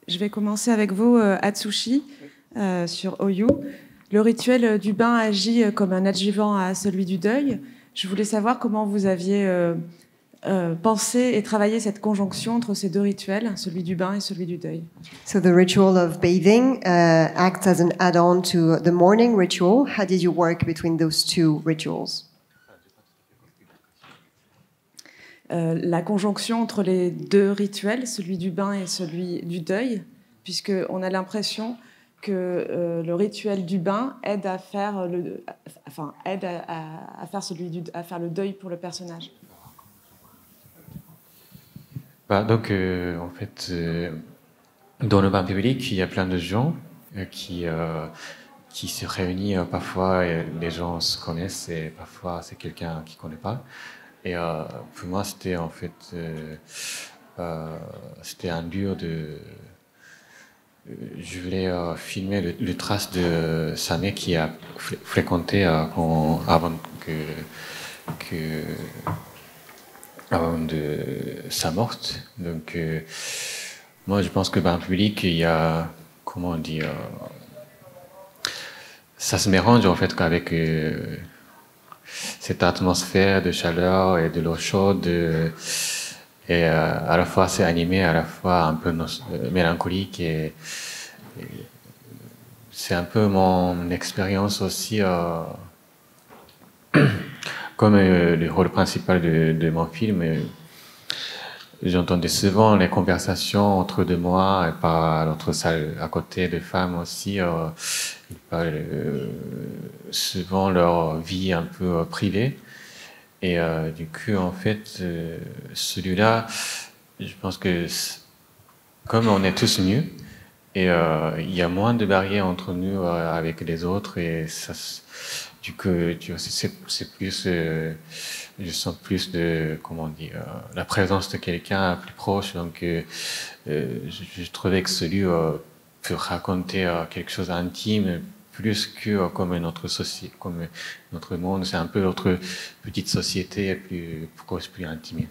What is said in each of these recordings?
Je vais commencer avec vous, Atsushi, sur Oyu. Le rituel du bain agit comme un adjuvant à celui du deuil. Je voulais savoir comment vous aviez pensé et travaillé cette conjonction entre ces deux rituels, celui du bain et celui du deuil. So the ritual of bathing acts as an add-on to the morning ritual. How did you work between those two rituals? La conjonction entre les deux rituels, celui du bain et celui du deuil, puisqu'on a l'impression que le rituel du bain aide à faire à faire le deuil pour le personnage. Donc, en fait, dans le bain public, il y a plein de gens qui se réunissent. Parfois, les gens se connaissent et parfois, c'est quelqu'un qui ne connaît pas. Et pour moi, c'était en fait c'était un lieu de. Je voulais filmer le trace de Sané qui a fréquenté avant de sa mort. Donc, moi, je pense que dans le public, il y a, comment dire, ça se mélange en fait avec cette atmosphère de chaleur et de l'eau chaude. Et à la fois c'est animé, à la fois un peu mélancolique. Et c'est un peu mon expérience aussi, comme le rôle principal de mon film. J'entendais souvent les conversations entre deux moi et par l'autre salle à côté des femmes aussi. Ils parlent souvent leur vie un peu privée. Et du coup, en fait, celui-là, je pense que comme on est tous nus, et il y a moins de barrières entre nous avec les autres, et ça, du coup, c'est plus, je sens plus de, comment dire, la présence de quelqu'un plus proche. Donc, je trouvais que celui peut raconter quelque chose d'intime, plus que comme notre société, comme notre monde. C'est un peu notre petite société plus proche, plus intime.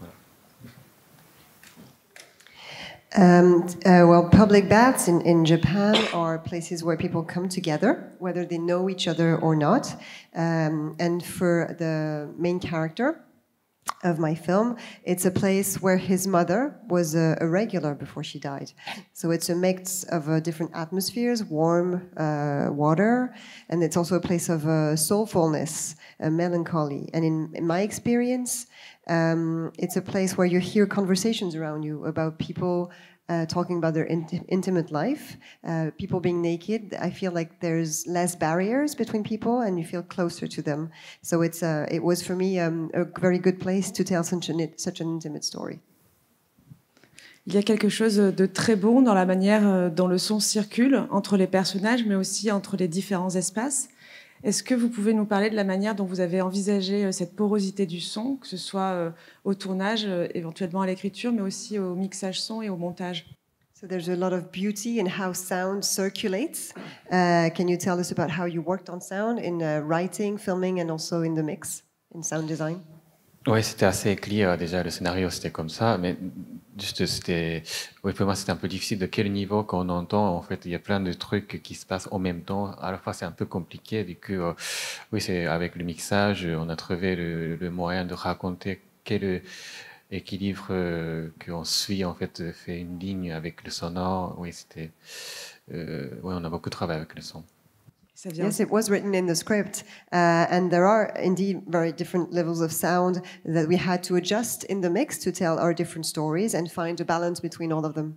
Well, public baths in Japan are places where people come together, whether they know each other or not. And for the main character of my film, it's a place where his mother was a regular before she died. So it's a mix of different atmospheres, warm water, and it's also a place of soulfulness, melancholy. And in my experience, it's a place where you hear conversations around you about people talking about their intimate life, people being naked. I feel like there's less barriers between people and you feel closer to them. So it was for me a very good place to tell such an intimate story. Il y a quelque chose de très bon dans la manière dont le son circule entre les personnages, mais aussi entre les différents espaces. Est-ce que vous pouvez nous parler de la manière dont vous avez envisagé cette porosité du son, que ce soit au tournage, éventuellement à l'écriture, mais aussi au mixage son et au montage? So there's a lot of beauty in how sound circulates. Can you tell us about how you worked on sound in writing, filming, and also in the mix, in sound design? Oui, c'était assez clair déjà, le scénario c'était comme ça, mais juste oui, pour moi c'était un peu difficile de quel niveau qu'on entend. En fait, il y a plein de trucs qui se passent en même temps. À la fois c'est un peu compliqué, du coup, oui, c'est avec le mixage, on a trouvé le moyen de raconter quel équilibre qu'on suit, en fait, fait une ligne avec le sonore. Oui, oui, on a beaucoup travaillé avec le son. Yes, it was written in the script, and there are indeed very different levels of sound that we had to adjust in the mix to tell our different stories and find a balance between all of them.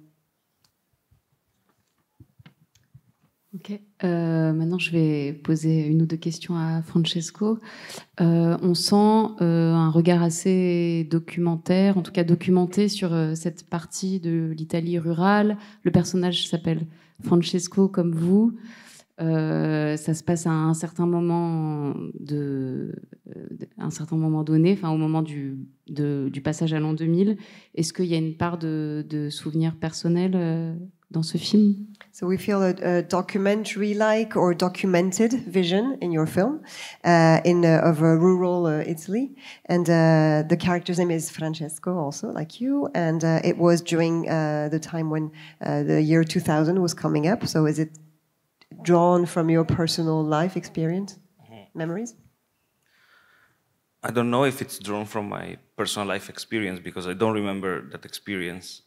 Ok. Maintenant, je vais poser une ou deux questions à Francesco. On sent un regard assez documentaire, en tout cas documenté sur cette partie de l'Italie rurale. Le personnage s'appelle Francesco comme vous. Ça se passe à un certain moment donné, enfin au moment du passage à l'an 2000. Est-ce qu'il y a une part de souvenirs personnels dans ce film? So we feel a documentary-like or documented vision in your film of rural Italy. And the character's name is Francesco also, like you. And it was during the time when the year 2000 was coming up. So is it drawn from your personal life experience, memories? I don't know if it's drawn from my personal life experience because I don't remember that experience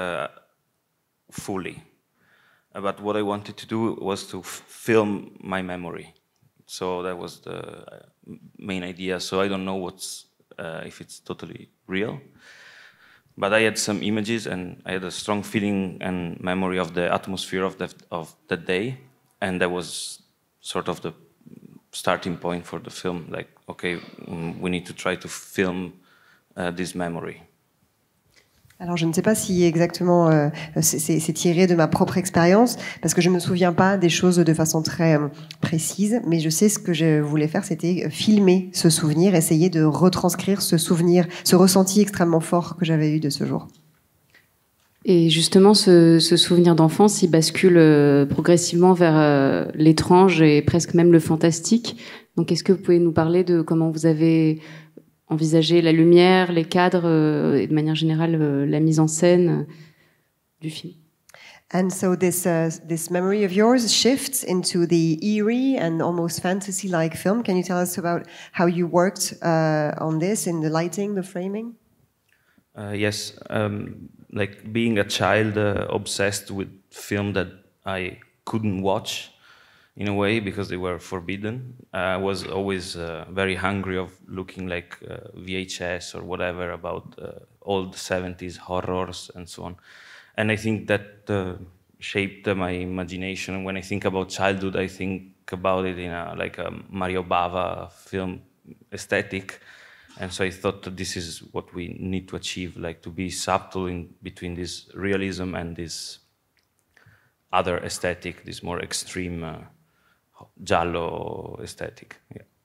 fully. But what I wanted to do was to film my memory. So that was the main idea. So I don't know if it's totally real. But I had some images and I had a strong feeling and memory of the atmosphere of that day. And that was sort of the starting point for the film. Like, okay, we need to try to film this memory. Alors je ne sais pas si exactement c'est tiré de ma propre expérience, parce que je ne me souviens pas des choses de façon très précise, mais je sais ce que je voulais faire, c'était filmer ce souvenir, essayer de retranscrire ce souvenir, ce ressenti extrêmement fort que j'avais eu de ce jour. Et justement, ce souvenir d'enfance, il bascule progressivement vers l'étrange et presque même le fantastique. Donc est-ce que vous pouvez nous parler de comment vous avez envisager la lumière, les cadres et de manière générale la mise en scène du film. And so this memory of yours shifts into the eerie and almost fantasy-like film. Can you tell us about how you worked on this in the lighting, the framing? Yes, like being a child obsessed with film that I couldn't watch in a way because they were forbidden. I was always very hungry of looking like VHS or whatever about old 70s horrors and so on. And I think that shaped my imagination. When I think about childhood, I think about it in like a Mario Bava film aesthetic. And so I thought that this is what we need to achieve, like to be subtle in between this realism and this other aesthetic, this more extreme giallo aesthetic.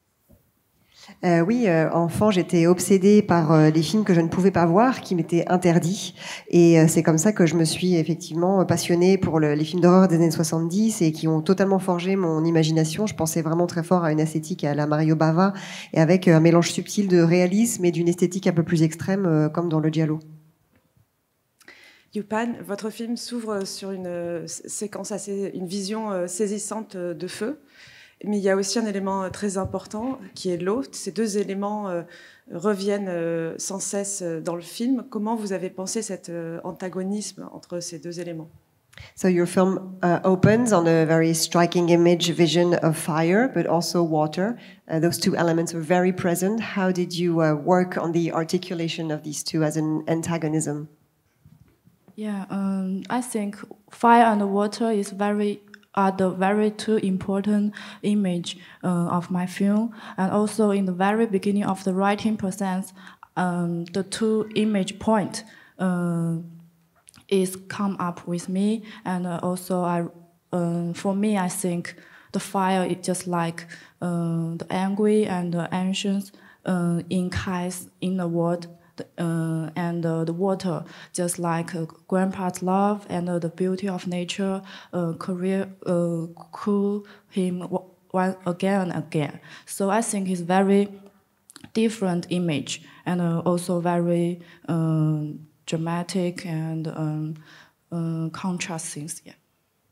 Yeah. Oui, enfant, j'étais obsédée par les films que je ne pouvais pas voir, qui m'étaient interdits. Et c'est comme ça que je me suis effectivement passionnée pour les films d'horreur des années 70 et qui ont totalement forgé mon imagination. Je pensais vraiment très fort à une esthétique à la Mario Bava et avec un mélange subtil de réalisme et d'une esthétique un peu plus extrême, comme dans le giallo. Yupan, votre film s'ouvre sur une séquence une vision saisissante de feu. Mais il y a aussi un élément très important qui est l'eau. Ces deux éléments reviennent sans cesse dans le film. Comment vous avez pensé cet antagonisme entre ces deux éléments? So your film opens on a very striking vision of fire, but also water. Those two elements are very present. How did you work on the articulation of these two as an antagonism? Yeah, I think fire and water are the very two important image of my film, and also in the very beginning of the writing process, the two image point is come up with me, and also for me I think the fire is just like the angry and the anxious in the world. And the water, just like grandpa's love and the beauty of nature, cool him again and again. So I think it's very different image and also very dramatic and contrast things. Yeah.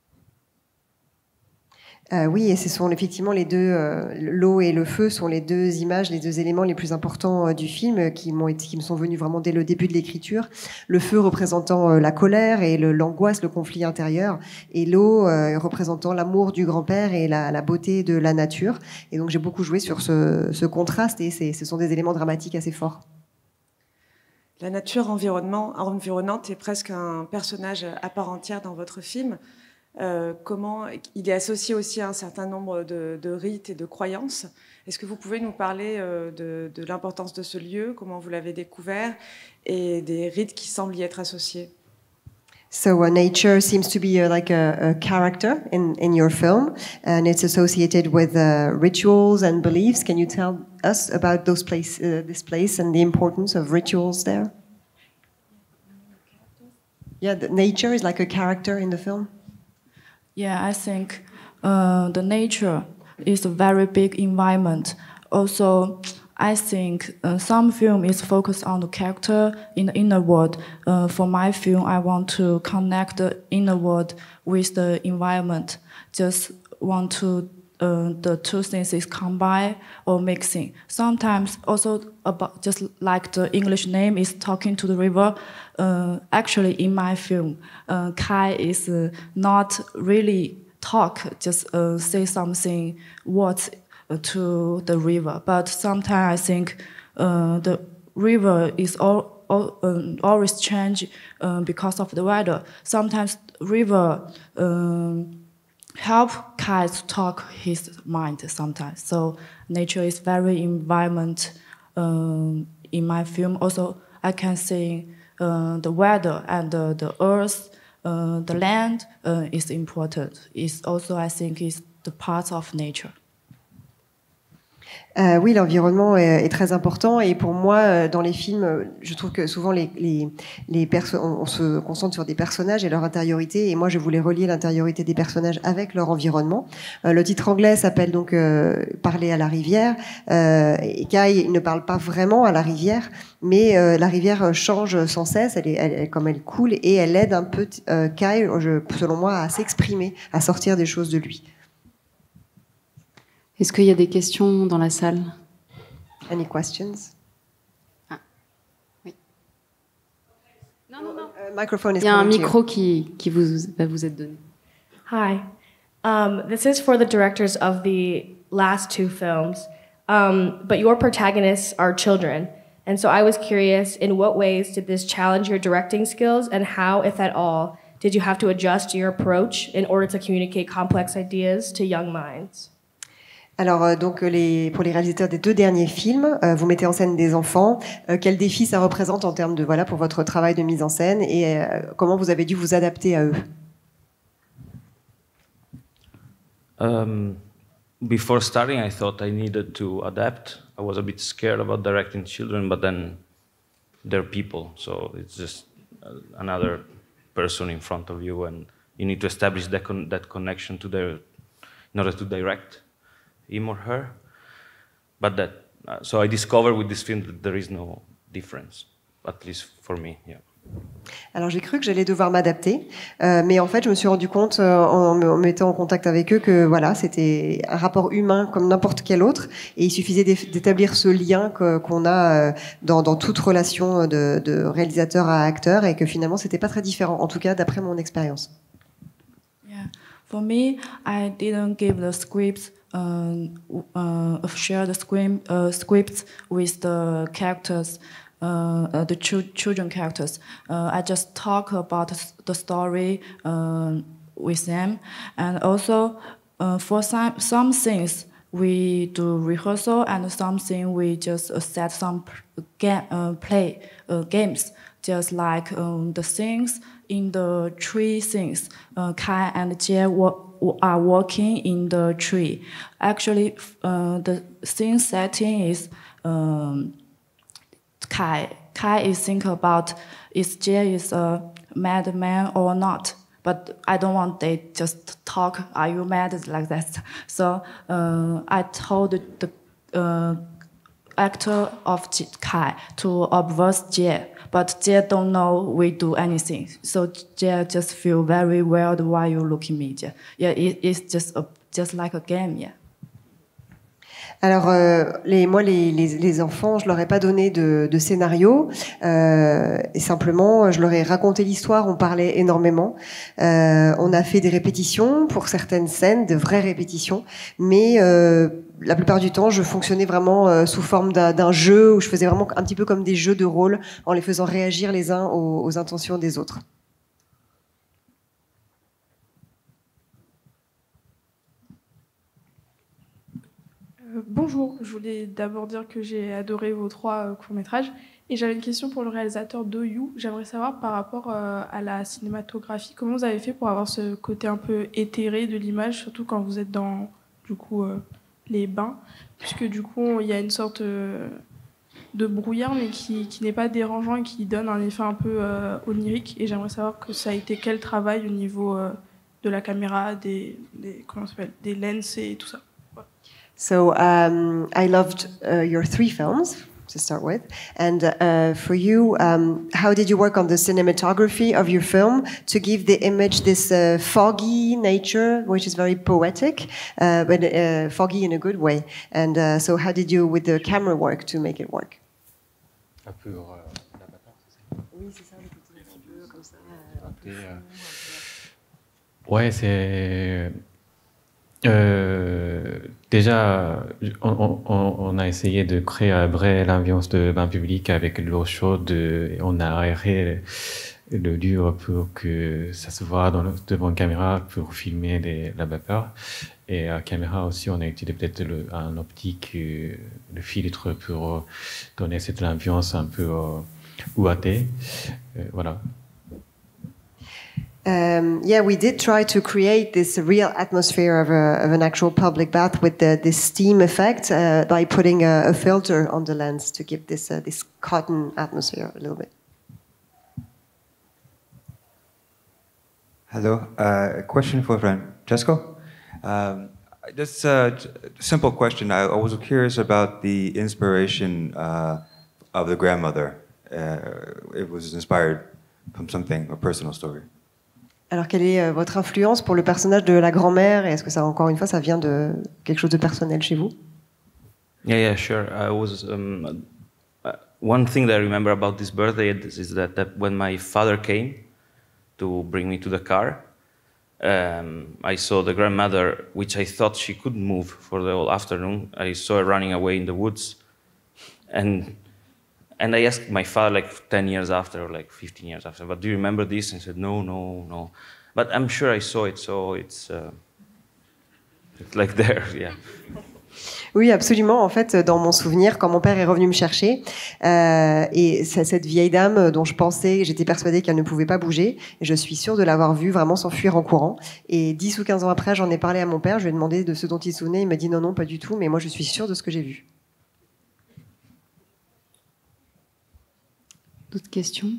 Oui, et ce sont effectivement les deux, l'eau et le feu sont les deux images, les deux éléments les plus importants du film qui me sont venus vraiment dès le début de l'écriture. Le feu représentant la colère et l'angoisse, le conflit intérieur, et l'eau représentant l'amour du grand-père et la beauté de la nature. Et donc j'ai beaucoup joué sur ce contraste et ce sont des éléments dramatiques assez forts. La nature environnante est presque un personnage à part entière dans votre film. Comment il est associé aussi à un certain nombre de rites et de croyances. Est-ce que vous pouvez nous parler de l'importance de ce lieu, comment vous l'avez découvert, et des rites qui semblent y être associés? So nature seems to be like a character in your film, and it's associated with rituals and beliefs. Can you tell us about this place and the importance of rituals there? Yeah, nature is like a character in the film. Yeah, I think the nature is a very big environment. Also, I think some film is focused on the character in the inner world. For my film, I want to connect the inner world with the environment. Just want to the two things is combine or mixing. Sometimes also about just like the English name is talking to the river. Actually, in my film, Kai is not really talk, just say something words to the river. But sometimes I think the river is always change because of the weather. Sometimes river help Kai to talk his mind sometimes. So nature is very environment in my film. Also, I can see the weather and the earth, the land is important. It's also, I think, is the part of nature. Oui, l'environnement est très important et pour moi, dans les films, je trouve que souvent on se concentre sur des personnages et leur intériorité et moi je voulais relier l'intériorité des personnages avec leur environnement. Le titre anglais s'appelle donc Parler à la rivière et Kai il ne parle pas vraiment à la rivière mais la rivière change sans cesse, comme elle coule et elle aide un peu Kai, selon moi, à s'exprimer, à sortir des choses de lui. Est-ce qu'il y a des questions dans la salle? Any questions? Ah, oui. Non. Microphone is Il y a un coming to you. micro qui va vous être donné. Hi. This is for the directors of the last two films, but your protagonists are children. And so I was curious, in what ways did this challenge your directing skills, and how, if at all, did you have to adjust your approach in order to communicate complex ideas to young minds? Alors, donc, pour les réalisateurs des deux derniers films, vous mettez en scène des enfants. Quel défi ça représente en termes de, voilà, pour votre travail de mise en scène et comment vous avez dû vous adapter à eux? Before starting, I thought I needed to adapt. I was a bit scared about directing children, but then they're people, so it's just another person in front of you, and you need to establish that connection in order to direct him or her. But so I discovered with this film that there is no difference, at least for me. Yeah. Alors j'ai cru que j'allais devoir m'adapter, mais en fait je me suis rendu compte en me mettant en contact avec eux que voilà, c'était un rapport humain comme n'importe quel autre et il suffisait d'établir ce lien qu'on a dans toute relation de réalisateur à acteur et que finalement c'était pas très différent, en tout cas d'après mon expérience. Yeah. For me, I didn't give the scripts, share the scripts with the characters. The children characters. I just talk about the story with them, and also for some things we do rehearsal, and something we just set some games, just like the things in the tree things. Kai and Jie are walking in the tree. Actually, the scene setting is. Kai is thinking about is Jie is a madman or not. But I don't want they just talk, are you mad, like that. So I told the actor of Kai to observe Jie. But Jie don't know we do anything. So Jie just feel very weird why you look at me. Jie. Yeah, it's just like a game, yeah. Alors, moi, les enfants, je leur ai pas donné de scénario, et simplement, je leur ai raconté l'histoire. On parlait énormément. On a fait des répétitions pour certaines scènes, de vraies répétitions, mais la plupart du temps, je fonctionnais vraiment sous forme d'un jeu où je faisais vraiment un petit peu comme des jeux de rôle, en les faisant réagir les uns aux intentions des autres. Bonjour, je voulais d'abord dire que j'ai adoré vos 3 courts-métrages et j'avais une question pour le réalisateur Do You. J'aimerais savoir par rapport à la cinématographie, comment vous avez fait pour avoir ce côté un peu éthéré de l'image, surtout quand vous êtes dans du coup les bains, puisque du coup il y a une sorte de brouillard mais qui n'est pas dérangeant et qui donne un effet un peu onirique, et j'aimerais savoir que ça a été quel travail au niveau de de la caméra, comment ça s'appelle, des lenses et tout ça. Voilà. So I loved your 3 films to start with, and for you, how did you work on the cinematography of your film to give the image this foggy nature, which is very poetic, but foggy in a good way? And so how did you, with the camera work, to make it work? Un peu l'avatar, c'est ça? Oui, c'est ça, le côté un peu comme ça. Ouais, c'est... déjà, on a essayé de créer un vrai l'ambiance de bain public avec l'eau chaude. Et on a aéré le lieu pour que ça se voit devant une caméra pour filmer la vapeur. Et à caméra aussi, on a utilisé peut-être un optique, le filtre pour donner cette ambiance un peu ouatée. Voilà. Yeah, we did try to create this real atmosphere of an actual public bath with this steam effect by putting a filter on the lens to give this cotton atmosphere a little bit. Hello, a question for Francesco. Just a simple question. I was curious about the inspiration of the grandmother. It was inspired from something, a personal story. Alors, quelle est votre influence pour le personnage de la grand-mère, et est-ce que ça, encore une fois, ça vient de quelque chose de personnel chez vous? Yeah, sure. I was one thing that I remember about this birthday is that when my father came to bring me to the car, I saw the grandmother, which I thought she couldn't move for the whole afternoon. I saw her running away in the woods, and I asked my father like 10 years after, or like 15 years after, but do you remember this? And he said, no. But I'm sure I saw it, so it's like there, yeah. Oui, absolument. En fait, dans mon souvenir, quand mon père est revenu me chercher, et cette vieille dame dont je pensais, j'étais persuadée qu'elle ne pouvait pas bouger, et je suis sûre de l'avoir vue vraiment s'enfuir en courant. Et 10 ou 15 ans après, j'en ai parlé à mon père, je lui ai demandé de ce dont il se souvenait, il m'a dit non, pas du tout, mais moi je suis sûre de ce que j'ai vu. D'autres questions?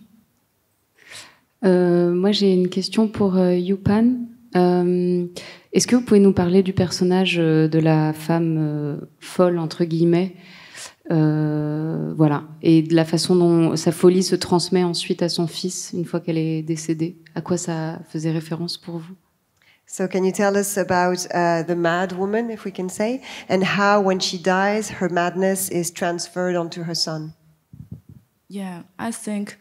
Moi, j'ai une question pour Yupan. Est-ce que vous pouvez nous parler du personnage de la femme folle, entre guillemets, voilà, et de la façon dont sa folie se transmet ensuite à son fils une fois qu'elle est décédée? À quoi ça faisait référence pour vous? So can you tell us about the mad woman, if we can say, and how when she dies, her madness is transferred onto her son? Yeah, I think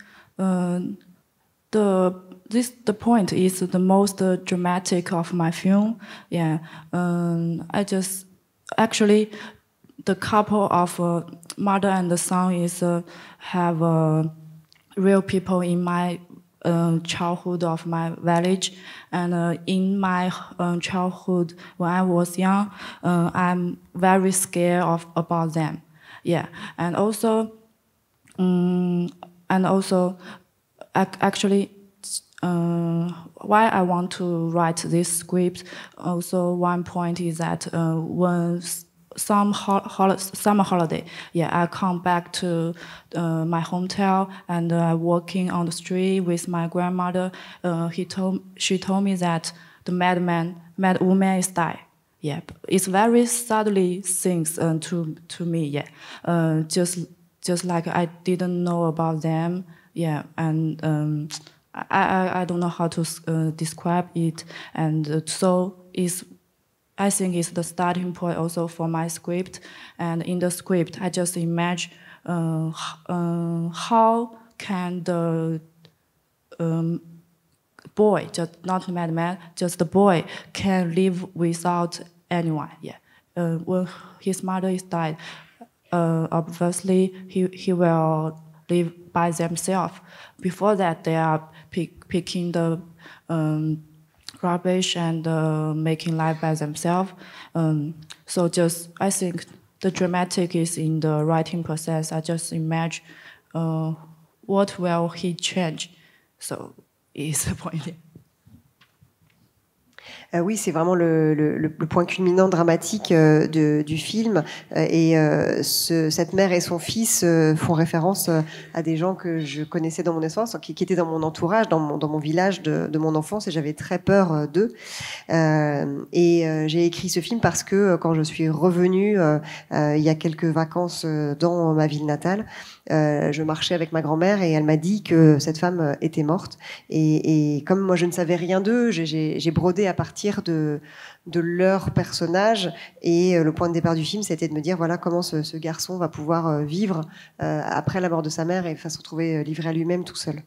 the point is the most dramatic of my film. Yeah, I just actually the couple of mother and the son is have real people in my childhood of my village, and in my childhood when I was young, I'm very scared about them. Yeah, and also. Actually, why I want to write this script. Also, one point is that when summer holiday, yeah, I come back to my hometown and walking on the street with my grandmother. She told me that the mad woman is died. Yeah, it's very sadly things to me. Yeah, just like I didn't know about them, yeah, and I don't know how to describe it, and so I think it's the starting point also for my script, and in the script I just imagine how can the boy, just not the madman, just the boy can live without anyone, yeah, when his mother is died. Obviously, he will live by themselves. Before that, they are picking the rubbish and making life by themselves. So I think the dramatic is in the writing process. I just imagine what will he change. So it's the point. Oui, c'est vraiment le point culminant dramatique du film. Cette mère et son fils font référence à des gens que je connaissais dans mon enfance, qui étaient dans mon entourage, dans mon village de mon enfance, et j'avais très peur d'eux. J'ai écrit ce film parce que quand je suis revenue il y a quelques vacances dans ma ville natale, je marchais avec ma grand-mère et elle m'a dit que cette femme était morte. Et comme moi je ne savais rien d'eux, j'ai brodé à partir de leur personnage. Et le point de départ du film, c'était de me dire voilà comment ce garçon va pouvoir vivre après la mort de sa mère et se retrouver livré à lui-même tout seul.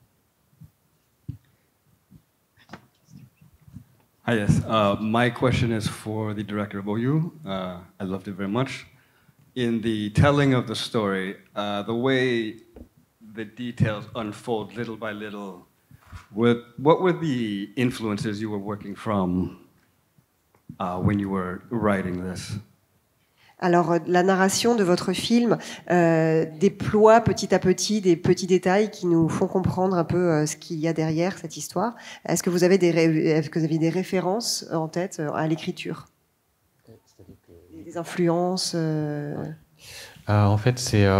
Hi, yes. My question is for the director, Boyu. I loved it very much. In the telling of the story, the way the details unfold little by little, what were the influences you were working from when you were writing this? Alors, la narration de votre film déploie petit à petit des petits détails qui nous font comprendre un peu ce qu'il y a derrière cette histoire. Est-ce que vous avez des références en tête à l'écriture? Des influences En fait,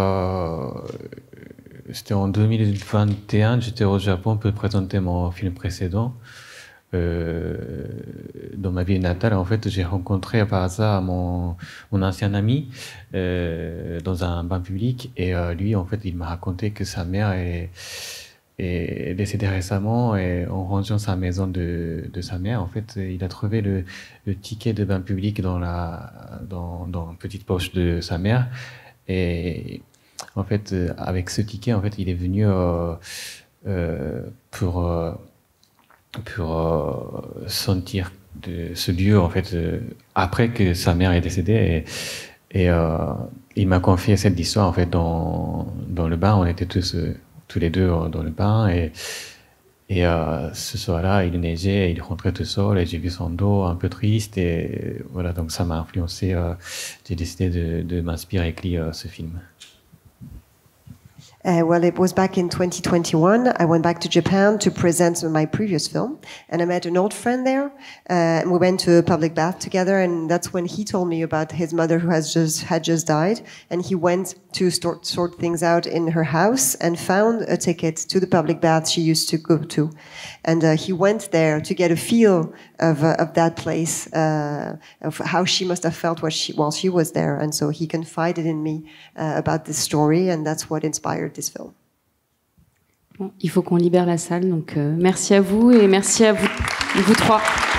c'était en 2021, j'étais au Japon pour présenter mon film précédent. Dans ma ville natale, en fait, j'ai rencontré par hasard mon ancien ami dans un bain public, et lui, en fait, il m'a raconté que sa mère est décédée récemment, et en rangeant sa maison de sa mère, en fait, il a trouvé le ticket de bain public dans une petite poche de sa mère, et en fait, avec ce ticket, en fait, il est venu pour sentir ce lieu, en fait, après que sa mère est décédée, et il m'a confié cette histoire, en fait, dans le bain. On était tous les deux dans le bain, et ce soir-là, il neigeait, et il rentrait tout seul, et j'ai vu son dos un peu triste, et voilà, donc ça m'a influencé. J'ai décidé de m'inspirer et écrire ce film. Well, it was back in 2021. I went back to Japan to present my previous film, and I met an old friend there. We went to a public bath together, and that's when he told me about his mother who had just died, and he went to sort things out in her house and found a ticket to the public bath she used to go to, and he went there to get a feel of that place, of how she must have felt while she was there, and so he confided in me about this story, and that's what inspired this film. Bon, il faut qu'on libère la salle, donc merci à vous et merci à vous trois.